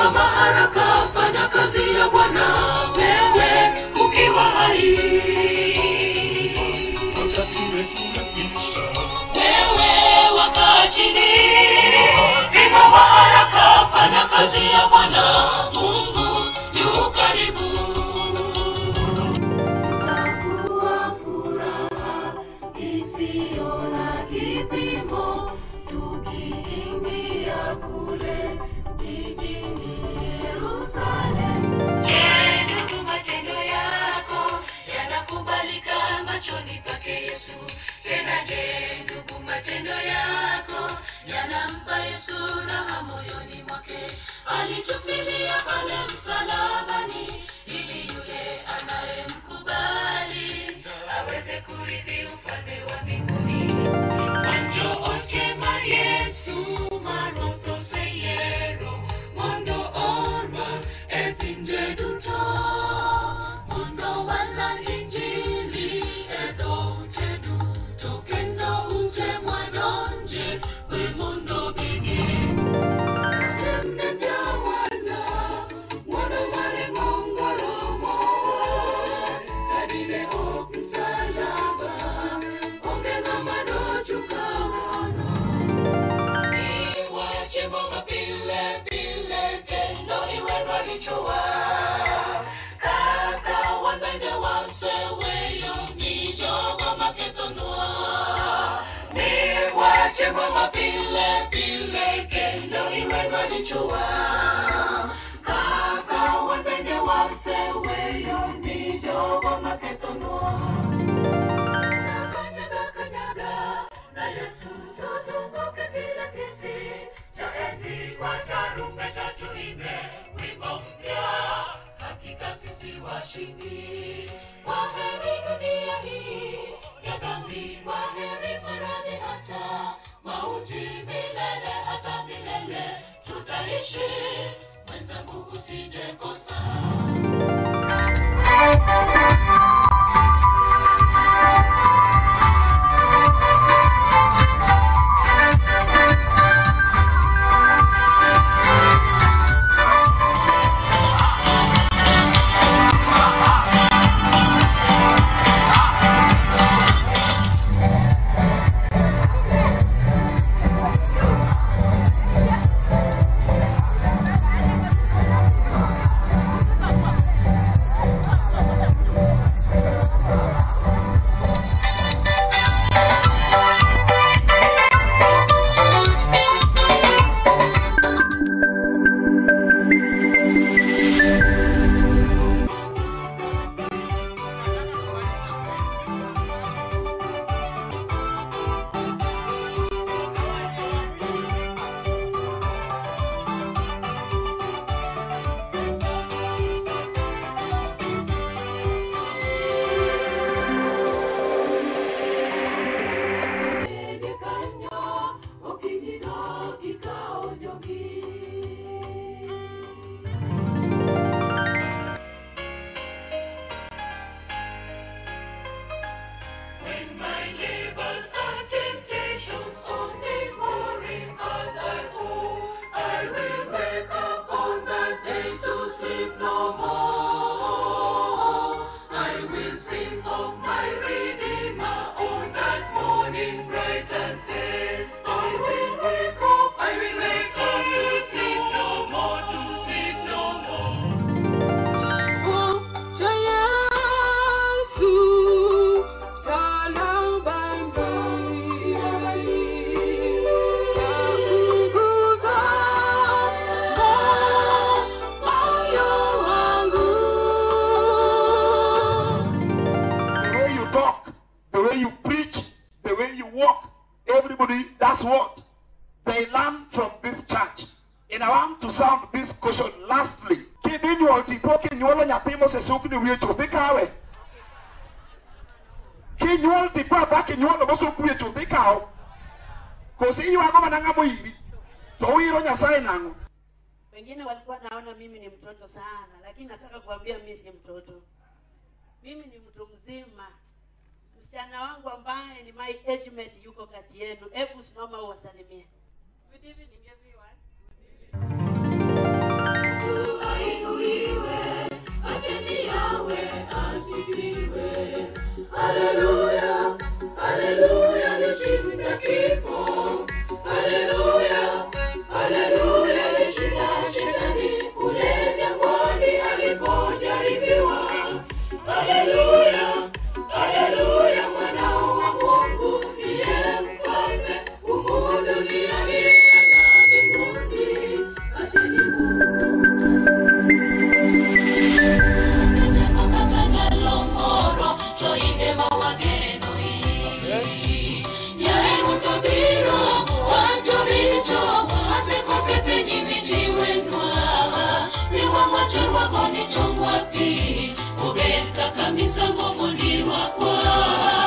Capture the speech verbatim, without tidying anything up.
Simama haraka, fanya kazi ya Bwana, wewe ukiwa hai. Wewe wakaa chini, simama haraka, fanya kazi ya Bwana, Mungu yu karibu. Itakuwa furaha isiyo na kipimo tukiingia kule jijini Yerusalemu. Je, ndugu, matendo yako yanakubalika machoni pake Yesu? Tena je, ndugu, matendo yako yanampa Yesu raha moyoni mwake? Alitufilia pale msalabani ili yule anayemkubali aweze kurithi ufalme wa mbinguni. Manjo ote mar Yesu marotho seyero mondo orwa e pinje duto, mondo waland injili e dhoute duto, kendo ute mwadonje we mondo bedi. Kende jawana mwana mare ngongoromo, kadine ok msalaba onge ng'ama dochukano. Iwache mama pile pile kendo iwenwa richowa, kaka wan bende waseweyo ni jogo makethonwa. Iwache mama pile pile kendo iwenwa richowa, kaka wan bende waseweyo ni jogo makethonwa. Kanyaga kanyaga na Yesu tuzunguke kila kiti cha enzi kwa tarumbeta tuimbe wimbo mpya, hakika sisi washindi. Kwaheri dunia hii ya dhambi, kwaheri maradhi hata mauti, milele hata milele tutaishi. Mwenzangu usije kosa. Wengine walikuwa naona mimi ni mtoto sana, lakini nataka kuambia mimi si mtoto. Mimi ni mtu mzima. Msichana wangu ambaye ni my age mate yuko kati yenu. Hebu simama uwasalimie. Good evening everyone. awe asifiwe. Haleluya, haleluya, alishinda kifo. Haleluya, haleluya, alishinda shetani kule jangwani alipojaribiwa. Haleluya, haleluya, mwanao wa Mungu ndiye mfalme humu duniani na mbinguni. Acheni Mungu chongwa pi ubeka kamisa ngomondirwa kwa